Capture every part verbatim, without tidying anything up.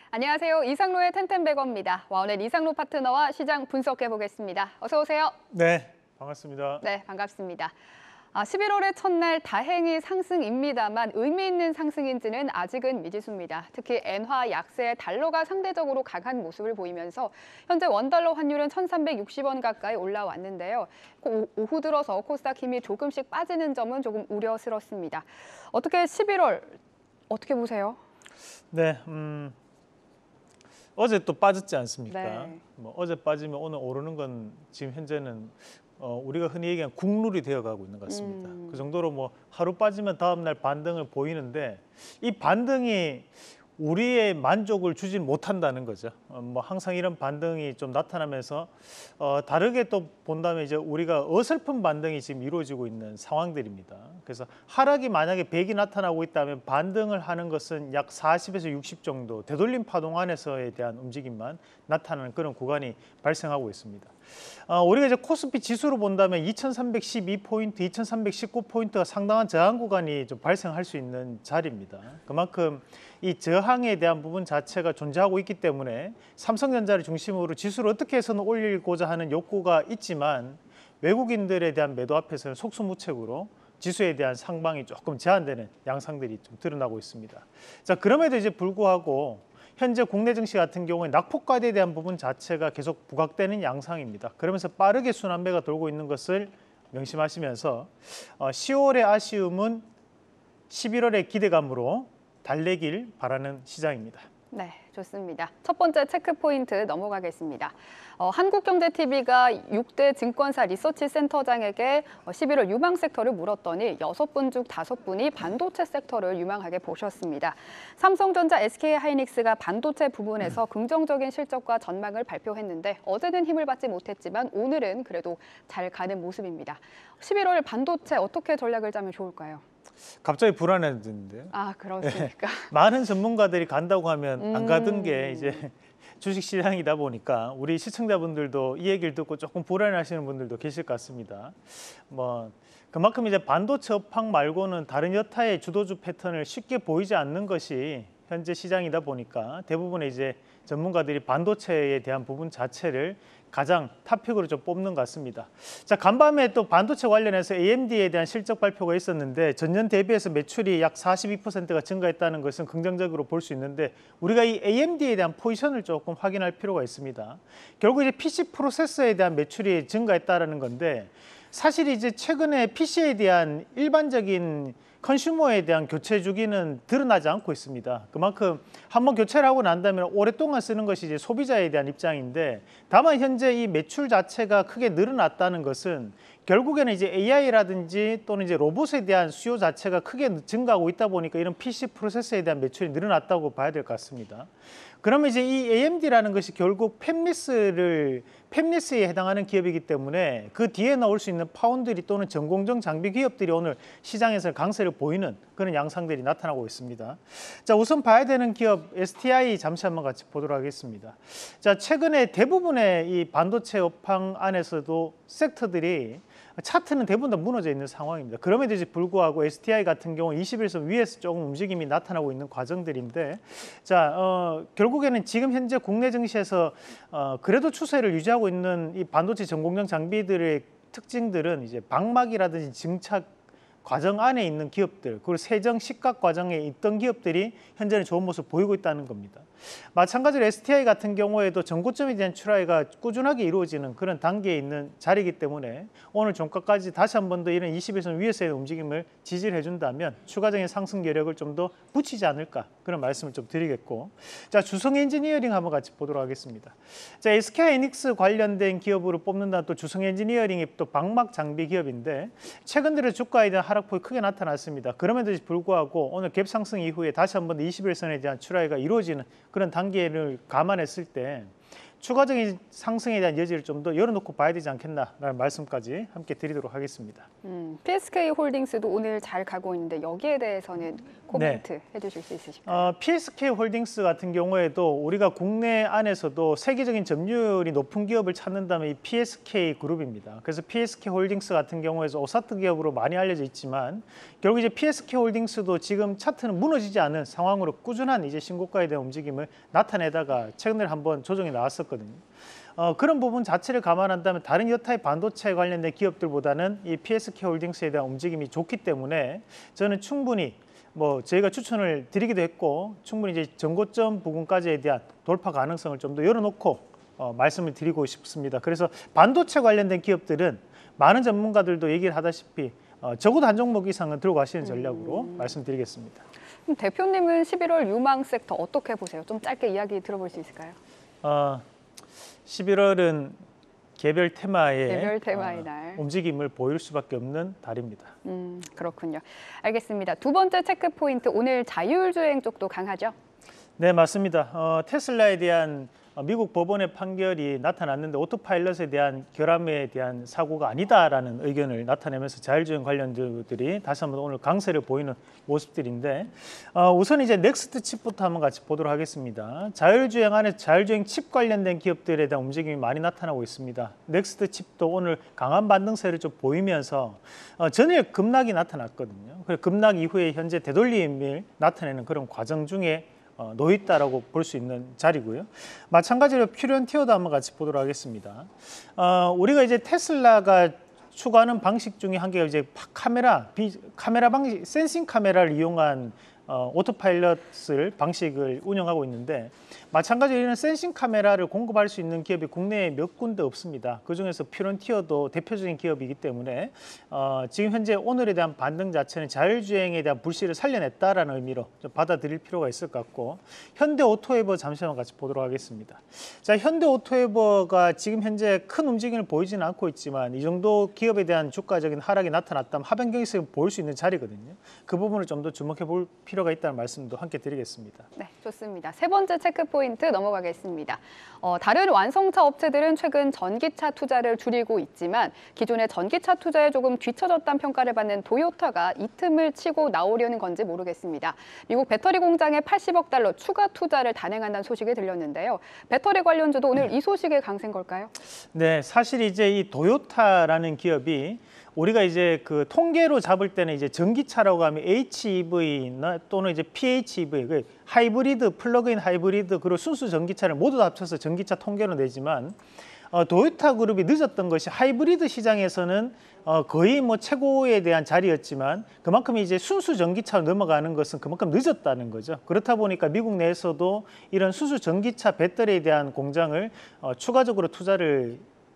안녕하세요. 이상로의 텐텐베거입니다. 와, 오늘 이상로 파트너와 시장 분석해 보겠습니다. 어서 오세요. 네, 반갑습니다. 네, 반갑습니다. 아, 십일월의 첫날 다행히 상승입니다만 의미 있는 상승인지는 아직은 미지수입니다. 특히 엔화 약세, 달러가 상대적으로 강한 모습을 보이면서 현재 원달러 환율은 천삼백육십 원 가까이 올라왔는데요. 오후 들어서 코스닥 힘이 조금씩 빠지는 점은 조금 우려스럽습니다. 어떻게 십일월 어떻게 보세요? 네, 음, 어제 또 빠졌지 않습니까? 네. 뭐 어제 빠지면 오늘 오르는 건 지금 현재는 어, 우리가 흔히 얘기하는 국룰이 되어가고 있는 것 같습니다. 음. 그 정도로 뭐 하루 빠지면 다음 날 반등을 보이는데 이 반등이 우리의 만족을 주진 못한다는 거죠. 어, 뭐 항상 이런 반등이 좀 나타나면서 어, 다르게 또 본다면 이제 우리가 어설픈 반등이 지금 이루어지고 있는 상황들입니다. 그래서 하락이 만약에 백이 나타나고 있다면 반등을 하는 것은 약 사십에서 육십 정도 되돌림 파동 안에서에 대한 움직임만 나타나는 그런 구간이 발생하고 있습니다. 어, 우리가 이제 코스피 지수로 본다면 이천삼백십이 포인트, 이천삼백십구 포인트가 상당한 저항 구간이 좀 발생할 수 있는 자리입니다. 그만큼 이 저항에 대한 부분 자체가 존재하고 있기 때문에 삼성전자를 중심으로 지수를 어떻게 해서는 올리고자 하는 욕구가 있지만 외국인들에 대한 매도 앞에서는 속수무책으로 지수에 대한 상방이 조금 제한되는 양상들이 좀 드러나고 있습니다. 자, 그럼에도 이제 불구하고 현재 국내 증시 같은 경우에 낙폭과대에 대한 부분 자체가 계속 부각되는 양상입니다. 그러면서 빠르게 순환매가 돌고 있는 것을 명심하시면서 어, 시월의 아쉬움은 십일월의 기대감으로 달래길 바라는 시장입니다. 네, 좋습니다. 첫 번째 체크 포인트 넘어가겠습니다. 어, 한국경제티비가 육 대 증권사 리서치 센터장에게 십일월 유망 섹터를 물었더니 여섯 분 중 다섯 분이 반도체 섹터를 유망하게 보셨습니다. 삼성전자, 에스케이하이닉스가 반도체 부분에서 긍정적인 실적과 전망을 발표했는데 어제는 힘을 받지 못했지만 오늘은 그래도 잘 가는 모습입니다. 십일월 반도체 어떻게 전략을 짜면 좋을까요? 갑자기 불안해지는데요. 아, 그렇습니까? 네. 많은 전문가들이 간다고 하면 안 음. 가던 게 이제 주식시장이다 보니까 우리 시청자분들도 이 얘기를 듣고 조금 불안해하시는 분들도 계실 것 같습니다. 뭐 그만큼 이제 반도체 업황 말고는 다른 여타의 주도주 패턴을 쉽게 보이지 않는 것이 현재 시장이다 보니까 대부분의 이제 전문가들이 반도체에 대한 부분 자체를 가장 탑픽으로 좀 뽑는 것 같습니다. 자, 간밤에 또 반도체 관련해서 에이엠디에 대한 실적 발표가 있었는데 전년 대비해서 매출이 약 사십이 퍼센트가 증가했다는 것은 긍정적으로 볼 수 있는데 우리가 이 에이엠디에 대한 포지션을 조금 확인할 필요가 있습니다. 결국 이제 피씨 프로세서에 대한 매출이 증가했다는 건데 사실 이제 최근에 피씨에 대한 일반적인 컨슈머에 대한 교체 주기는 드러나지 않고 있습니다. 그만큼 한번 교체를 하고 난 다음에 오랫동안 쓰는 것이 이제 소비자에 대한 입장인데 다만 현재 이 매출 자체가 크게 늘어났다는 것은 결국에는 이제 에이아이라든지 또는 이제 로봇에 대한 수요 자체가 크게 증가하고 있다 보니까 이런 피씨 프로세서에 대한 매출이 늘어났다고 봐야 될 것 같습니다. 그러면 이제 이 에이엠디라는 것이 결국 팹리스를 팹리스에 해당하는 기업이기 때문에 그 뒤에 나올 수 있는 파운드리 또는 전공정 장비 기업들이 오늘 시장에서 강세를 보이는 그런 양상들이 나타나고 있습니다. 자, 우선 봐야 되는 기업 에스티아이 잠시 한번 같이 보도록 하겠습니다. 자, 최근에 대부분의 이 반도체 업황 안에서도 섹터들이 차트는 대부분 다 무너져 있는 상황입니다. 그럼에도 불구하고 에스티아이 같은 경우 이십일 선 위에서 조금 움직임이 나타나고 있는 과정들인데 자, 어, 결국에는 지금 현재 국내 증시에서 어, 그래도 추세를 유지하고 있는 이 반도체 전공정 장비들의 특징들은 이제 방막이라든지 증착 과정 안에 있는 기업들, 그리고 세정 식각 과정에 있던 기업들이 현재는 좋은 모습 보이고 있다는 겁니다. 마찬가지로 에스티아이 같은 경우에도 전고점에 대한 출하가 꾸준하게 이루어지는 그런 단계에 있는 자리이기 때문에 오늘 종가까지 다시 한 번 더 이런 이십일 선 위에서의 움직임을 지지를 해준다면 추가적인 상승 여력을 좀 더 붙이지 않을까 그런 말씀을 좀 드리겠고, 자, 주성 엔지니어링 한번 같이 보도록 하겠습니다. 자, 에스케이하이닉스 관련된 기업으로 뽑는다는 또 주성 엔지니어링이 또 방막 장비 기업인데 최근 들어 주가에 대한 하락폭이 크게 나타났습니다. 그럼에도 불구하고 오늘 갭 상승 이후에 다시 한 번 더 이십일 선에 대한 출하가 이루어지는 그런 단계를 감안했을 때 추가적인 상승에 대한 여지를 좀 더 열어놓고 봐야 되지 않겠나라는 말씀까지 함께 드리도록 하겠습니다. 음, 피에스케이홀딩스도 오늘 잘 가고 있는데 여기에 대해서는 코멘트 네. 해주실 수 있으실까요? 어, 피에스케이홀딩스 같은 경우에도 우리가 국내 안에서도 세계적인 점유율이 높은 기업을 찾는다면 이 피에스케이 그룹입니다. 그래서 피에스케이홀딩스 같은 경우에서 오사트 기업으로 많이 알려져 있지만 결국 이제 피에스케이홀딩스도 지금 차트는 무너지지 않은 상황으로 꾸준한 이제 신고가에 대한 움직임을 나타내다가 최근에 한번 조정이 나왔었거든요. 어, 그런 부분 자체를 감안한다면 다른 여타의 반도체에 관련된 기업들보다는 이 피에스케이홀딩스에 대한 움직임이 좋기 때문에 저는 충분히 뭐 저희가 추천을 드리기도 했고 충분히 이제 전고점 부분까지에 대한 돌파 가능성을 좀 더 열어놓고 어, 말씀을 드리고 싶습니다. 그래서 반도체 관련된 기업들은 많은 전문가들도 얘기를 하다시피 어, 적어도 한 종목 이상은 들고 가시는 전략으로 음. 말씀드리겠습니다. 그럼 대표님은 십일월 유망 섹터 어떻게 보세요? 좀 짧게 이야기 들어볼 수 있을까요? 어, 십일월은 개별 테마의, 개별 테마의 어, 날. 움직임을 보일 수밖에 없는 달입니다. 음, 그렇군요. 알겠습니다. 두 번째 체크 포인트, 오늘 자율주행 쪽도 강하죠? 네, 맞습니다. 어, 테슬라에 대한 미국 법원의 판결이 나타났는데 오토파일럿에 대한 결함에 대한 사고가 아니다라는 의견을 나타내면서 자율주행 관련주들이 다시 한번 오늘 강세를 보이는 모습들인데 어, 우선 이제 넥스트 칩부터 한번 같이 보도록 하겠습니다. 자율주행 안에 자율주행 칩 관련된 기업들에 대한 움직임이 많이 나타나고 있습니다. 넥스트 칩도 오늘 강한 반등세를 좀 보이면서 어, 전일 급락이 나타났거든요. 그래서 급락 이후에 현재 되돌림을 나타내는 그런 과정 중에 어, 놓여 있다라고 볼 수 있는 자리고요. 마찬가지로 퓨런티어도 한번 같이 보도록 하겠습니다. 어, 우리가 이제 테슬라가 추구하는 방식 중에 한 개가 이제 카메라, 비, 카메라 방식, 센싱 카메라를 이용한 어, 오토파일럿을 방식을 운영하고 있는데 마찬가지로 이런 센싱 카메라를 공급할 수 있는 기업이 국내에 몇 군데 없습니다. 그중에서 퓨런티어도 대표적인 기업이기 때문에 어, 지금 현재 오늘에 대한 반등 자체는 자율주행에 대한 불씨를 살려냈다라는 의미로 좀 받아들일 필요가 있을 것 같고 현대오토웨버 잠시 한번 같이 보도록 하겠습니다. 자, 현대오토웨버가 지금 현재 큰 움직임을 보이지는 않고 있지만 이 정도 기업에 대한 주가적인 하락이 나타났다면 하반경에서 보일 수 있는 자리거든요. 그 부분을 좀 더 주목해 볼 필요가 있다는 말씀도 함께 드리겠습니다. 네, 좋습니다. 세 번째 체크 포인트 넘어가겠습니다. 어, 다른 완성차 업체들은 최근 전기차 투자를 줄이고 있지만 기존의 전기차 투자에 조금 뒤처졌다는 평가를 받는 도요타가 이 틈을 치고 나오려는 건지 모르겠습니다. 미국 배터리 공장에 팔십억 달러 추가 투자를 단행한다는 소식이 들렸는데요. 배터리 관련주도 오늘 이 소식에 강세인 걸까요? 네, 사실 이제 이 도요타라는 기업이 우리가 이제 그 통계로 잡을 때는 이제 전기차라고 하면 에이치이브이나 또는 이제 피에이치이브이, 그 하이브리드, 플러그인 하이브리드 그리고 순수 전기차를 모두 다 합쳐서 전기차 통계로 내지만 어, 도요타 그룹이 늦었던 것이 하이브리드 시장에서는 어, 거의 뭐 최고에 대한 자리였지만 그만큼 이제 순수 전기차로 넘어가는 것은 그만큼 늦었다는 거죠. 그렇다 보니까 미국 내에서도 이런 순수 전기차 배터리에 대한 공장을 어, 추가적으로 투자를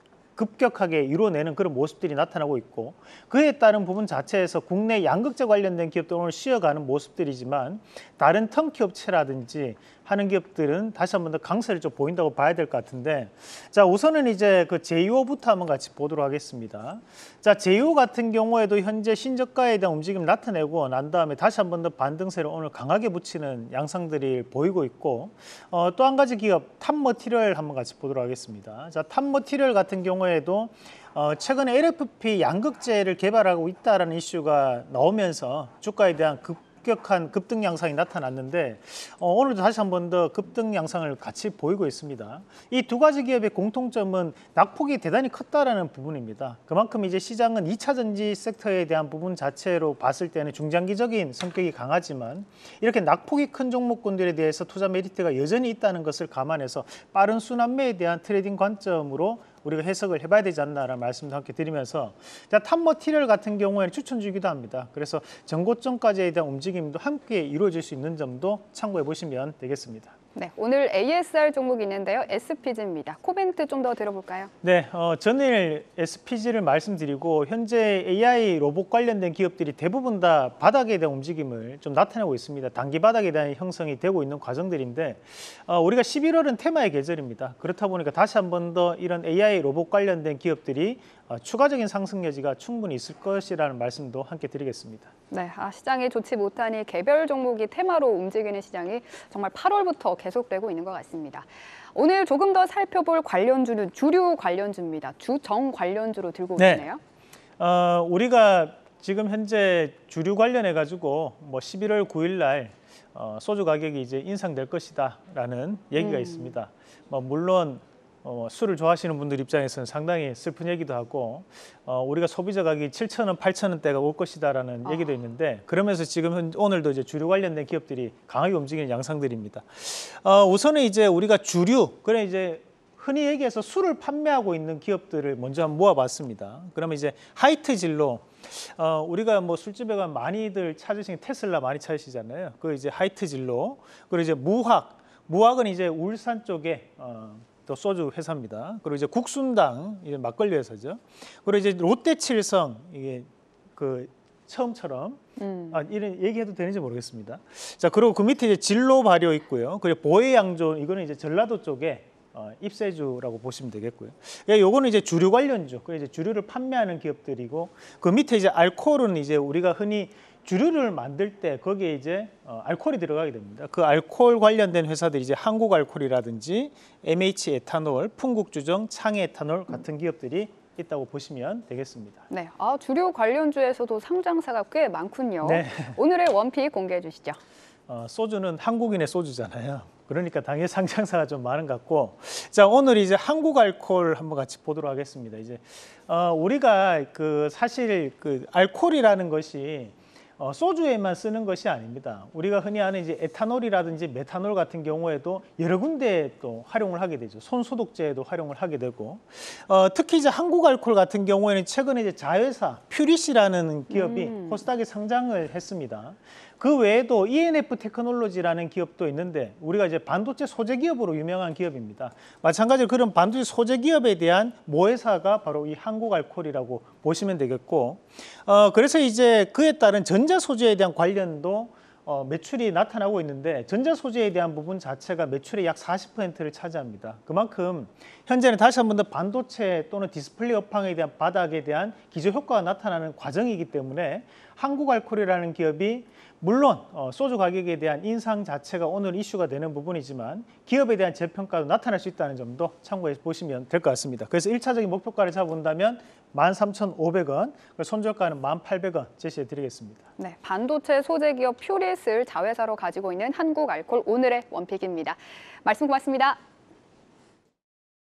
급격하게 이뤄내는 그런 모습들이 나타나고 있고 그에 따른 부분 자체에서 국내 양극재 관련된 기업도 오늘 쉬어가는 모습들이지만 다른 턴키 업체라든지 하는 기업들은 다시 한 번 더 강세를 좀 보인다고 봐야 될 것 같은데 자 우선은 이제 그 제이오부터 한번 같이 보도록 하겠습니다. 자 제이오 같은 경우에도 현재 신저가에 대한 움직임 나타내고 난 다음에 다시 한 번 더 반등세를 오늘 강하게 붙이는 양상들이 보이고 있고 어, 또 한 가지 기업 탑머티리얼 한번 같이 보도록 하겠습니다. 자 탑머티리얼 같은 경우에도 어, 최근에 엘에프피 양극재를 개발하고 있다라는 이슈가 나오면서 주가에 대한 급 급격한 급등 양상이 나타났는데 어, 오늘도 다시 한 번 더 급등 양상을 같이 보이고 있습니다. 이 두 가지 기업의 공통점은 낙폭이 대단히 컸다라는 부분입니다. 그만큼 이제 시장은 이 차 전지 섹터에 대한 부분 자체로 봤을 때는 중장기적인 성격이 강하지만 이렇게 낙폭이 큰 종목군들에 대해서 투자 메리트가 여전히 있다는 것을 감안해서 빠른 순환매에 대한 트레이딩 관점으로 우리가 해석을 해봐야 되지 않나라는 말씀도 함께 드리면서 자, 탑머티리얼 같은 경우에는 추천주기도 합니다. 그래서 전고점까지에 대한 움직임도 함께 이루어질 수 있는 점도 참고해 보시면 되겠습니다. 네, 오늘 에이에스알 종목이 있는데요. 에스피지입니다. 코멘트 좀 더 들어볼까요? 네, 어, 전일 에스피지를 말씀드리고 현재 에이아이 로봇 관련된 기업들이 대부분 다 바닥에 대한 움직임을 좀 나타내고 있습니다. 단기 바닥에 대한 형성이 되고 있는 과정들인데 어, 우리가 십일월은 테마의 계절입니다. 그렇다 보니까 다시 한 번 더 이런 에이아이 로봇 관련된 기업들이 어, 추가적인 상승 여지가 충분히 있을 것이라는 말씀도 함께 드리겠습니다. 네, 아, 시장이 좋지 못하니 개별 종목이 테마로 움직이는 시장이 정말 팔월부터 계속되고 있는 것 같습니다. 오늘 조금 더 살펴볼 관련주는 주류 관련주입니다. 주정 관련주로 들고 네. 오시네요. 어, 우리가 지금 현재 주류 관련해 가지고 뭐 십일월 구일 날 어, 소주 가격이 이제 인상될 것이다라는 얘기가 음. 있습니다. 뭐 물론 어, 술을 좋아하시는 분들 입장에서는 상당히 슬픈 얘기도 하고 어, 우리가 소비자 가격이 칠천 원, 팔천 원대가 올 것이다라는 아. 얘기도 있는데 그러면서 지금 현- 오늘도 이제 주류 관련된 기업들이 강하게 움직이는 양상들입니다. 어, 우선은 이제 우리가 주류, 그래 이제 흔히 얘기해서 술을 판매하고 있는 기업들을 먼저 한번 모아봤습니다. 그러면 이제 하이트 진로, 어, 우리가 뭐 술집에 가면 많이들 찾으시는 테슬라 많이 찾으시잖아요. 그 이제 하이트 진로, 그리고 이제 무학, 무학은 이제 울산 쪽에 어, 또 소주 회사입니다. 그리고 이제 국순당, 이제 막걸리 회사죠. 그리고 이제 롯데칠성, 이게 그 처음처럼 음. 아, 이런 얘기해도 되는지 모르겠습니다. 자, 그리고 그 밑에 이제 진로 발효 있고요. 그리고 보혜양조, 이거는 이제 전라도 쪽에 어, 입세주라고 보시면 되겠고요. 예, 요거는 이제 주류 관련주, 그 이제 주류를 판매하는 기업들이고 그 밑에 이제 알코올은 이제 우리가 흔히 주류를 만들 때 거기에 이제 어, 알코올이 들어가게 됩니다. 그 알코올 관련된 회사들이 이제 한국알코올이라든지 엠에이치 에탄올, 풍국주정, 창에탄올 같은 기업들이 있다고 보시면 되겠습니다. 네, 아, 주류 관련주에서도 상장사가 꽤 많군요. 네. 오늘의 원픽 공개해 주시죠. 어, 소주는 한국인의 소주잖아요. 그러니까 당연히 상장사가 좀 많은 것 같고, 자 오늘 이제 한국 알코올 한번 같이 보도록 하겠습니다. 이제 어, 우리가 그 사실 그 알코올이라는 것이 어, 소주에만 쓰는 것이 아닙니다. 우리가 흔히 아는 이제 에탄올이라든지 메탄올 같은 경우에도 여러 군데 또 활용을 하게 되죠. 손 소독제에도 활용을 하게 되고, 어, 특히 이제 한국 알코올 같은 경우에는 최근에 이제 자회사 퓨리시라는 기업이 음. 코스닥에 상장을 했습니다. 그 외에도 이엔에프 테크놀로지라는 기업도 있는데 우리가 이제 반도체 소재 기업으로 유명한 기업입니다. 마찬가지로 그런 반도체 소재 기업에 대한 모회사가 바로 이 한국알코올이라고 보시면 되겠고, 어, 그래서 이제 그에 따른 전자 소재에 대한 관련도 어, 매출이 나타나고 있는데 전자 소재에 대한 부분 자체가 매출의 약 사십 퍼센트를 차지합니다. 그만큼 현재는 다시 한 번 더 반도체 또는 디스플레이 업황에 대한 바닥에 대한 기저 효과가 나타나는 과정이기 때문에 한국알코올이라는 기업이 물론 어, 소주 가격에 대한 인상 자체가 오늘 이슈가 되는 부분이지만 기업에 대한 재평가도 나타날 수 있다는 점도 참고해 보시면 될 것 같습니다. 그래서 일차적인 목표가를 잡아본다면 만 삼천오백 원, 손절가는 만 팔백 원 제시해 드리겠습니다. 네, 반도체 소재 기업 퓨리스를 자회사로 가지고 있는 한국알코올 오늘의 원픽입니다. 말씀 고맙습니다.